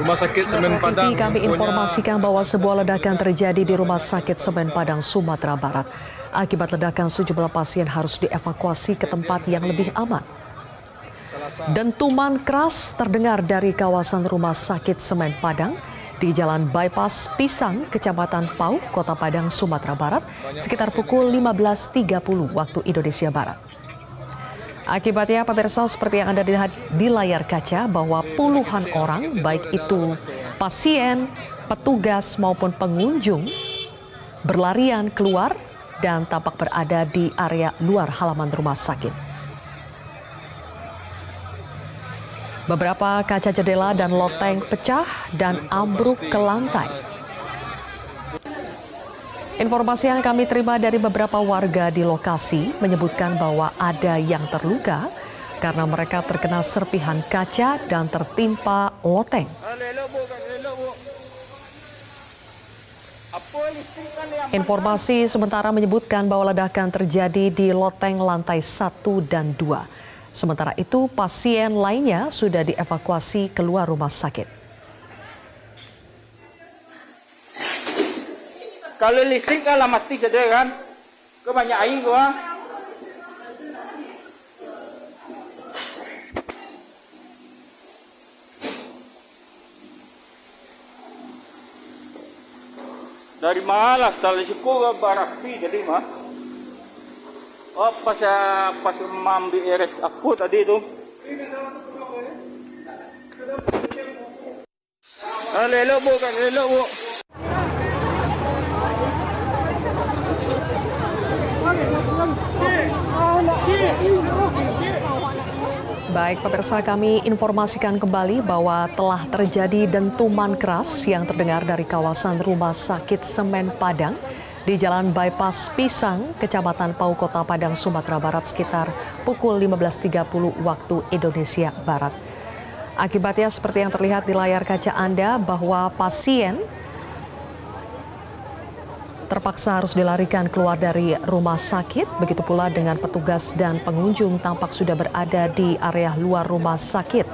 Rumah Sakit Semen Metro Padang TV kami informasikan bahwa sebuah ledakan terjadi di Rumah Sakit Semen Padang, Sumatera Barat. Akibat ledakan, sejumlah pasien harus dievakuasi ke tempat yang lebih aman. Dentuman keras terdengar dari kawasan Rumah Sakit Semen Padang di Jalan Bypass Pisang, Kecamatan Pau, Kota Padang, Sumatera Barat, sekitar pukul 15.30 waktu Indonesia Barat. Akibatnya, pemirsa, seperti yang Anda lihat di layar kaca bahwa puluhan orang, baik itu pasien, petugas maupun pengunjung, berlarian keluar dan tampak berada di area luar halaman rumah sakit. Beberapa kaca jendela dan loteng pecah dan ambruk ke lantai. Informasi yang kami terima dari beberapa warga di lokasi menyebutkan bahwa ada yang terluka karena mereka terkena serpihan kaca dan tertimpa loteng. Informasi sementara menyebutkan bahwa ledakan terjadi di loteng lantai 1 dan 2. Sementara itu, pasien lainnya sudah dievakuasi keluar rumah sakit. Kalau listrik kan mati saja kan, kebanyak air gua. Dari malas tali siku barapi jadi mah. Oh pas mambi RS aku tadi itu. Lelo bu kan lelo bu. Baik, pemirsa, kami informasikan kembali bahwa telah terjadi dentuman keras yang terdengar dari kawasan Rumah Sakit Semen Padang di Jalan Bypass Pisang, Kecamatan Pau, Kota Padang, Sumatera Barat sekitar pukul 15.30 waktu Indonesia Barat. Akibatnya seperti yang terlihat di layar kaca Anda bahwa pasien terpaksa harus dilarikan keluar dari rumah sakit, begitu pula dengan petugas dan pengunjung tampak sudah berada di area luar rumah sakit.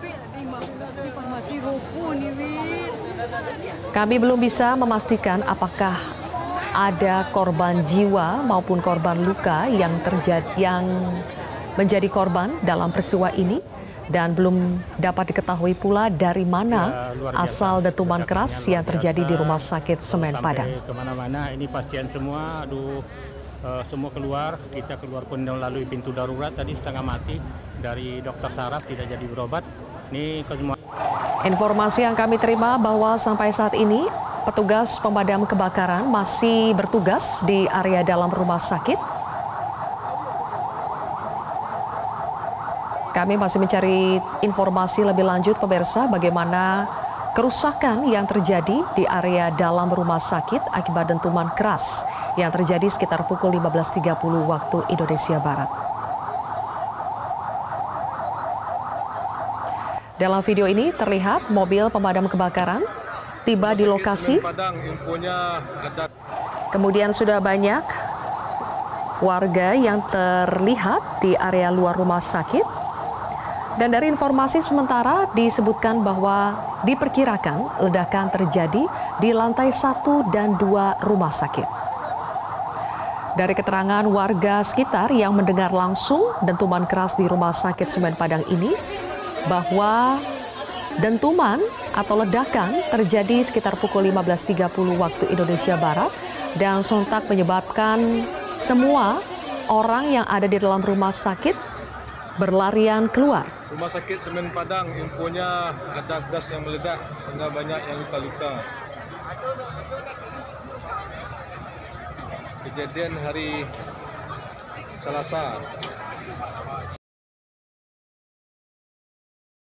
Kami belum bisa memastikan apakah ada korban jiwa maupun korban luka yang menjadi korban dalam peristiwa ini. Dan belum dapat diketahui pula dari mana asal dentuman keras yang terjadi di Rumah Sakit Semen Padang. Kemana-mana ini pasien semua, semua keluar. Kita keluar pun melalui pintu darurat tadi setengah mati dari dokter saraf tidak jadi berobat. Ini ke semua. Informasi yang kami terima bahwa sampai saat ini petugas pemadam kebakaran masih bertugas di area dalam rumah sakit. Kami masih mencari informasi lebih lanjut, pemirsa, bagaimana kerusakan yang terjadi di area dalam rumah sakit akibat dentuman keras yang terjadi sekitar pukul 15.30 waktu Indonesia Barat. Dalam video ini terlihat mobil pemadam kebakaran tiba di lokasi. Kemudian sudah banyak warga yang terlihat di area luar rumah sakit. Dan dari informasi sementara disebutkan bahwa diperkirakan ledakan terjadi di lantai 1 dan 2 rumah sakit. Dari keterangan warga sekitar yang mendengar langsung dentuman keras di Rumah Sakit Semen Padang ini, bahwa dentuman atau ledakan terjadi sekitar pukul 15.30 waktu Indonesia Barat dan sontak menyebabkan semua orang yang ada di dalam rumah sakit berlarian keluar. Rumah Sakit Semen Padang infonya ada gas yang meledak sehingga banyak yang luka-luka. Kejadian hari Selasa